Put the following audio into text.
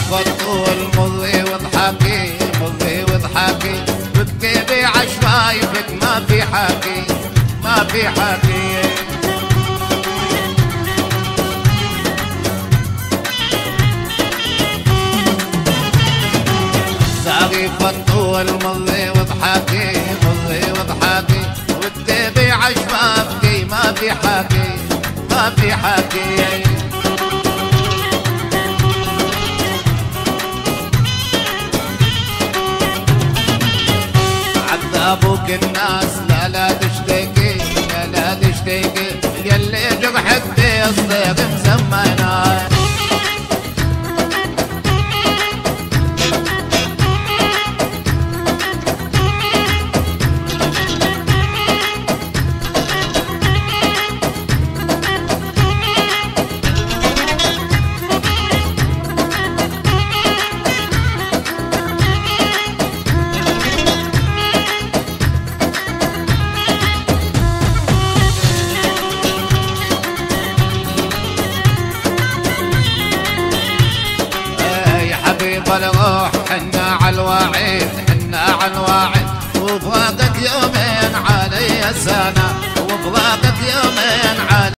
فطول مضي واضحكي مضي واضحكي بتجيبي عشفايفك ما في حكي ما في حكي ساقي فطول مضي واضحكي مضي واضحكي بتجيبي عشفايفك ما في حكي ما في حكي عذابوك الناس لا تشتكي لا تشتكي يلي جرحك بالصيغ مسمينا الروح حنا عالواعيد حنا عالواعيد وفراقك يومين علي السنة وفراقك يومين علي